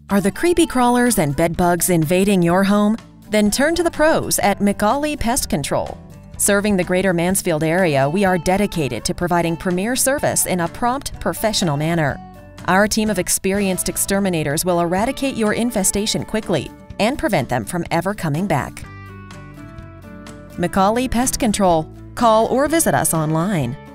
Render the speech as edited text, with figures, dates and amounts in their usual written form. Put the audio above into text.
Are the creepy crawlers and bed bugs invading your home? Then turn to the pros at McAuley Pest Control. Serving the greater Mansfield area, we are dedicated to providing premier service in a prompt, professional manner. Our team of experienced exterminators will eradicate your infestation quickly and prevent them from ever coming back. McAuley Pest Control. Call or visit us online.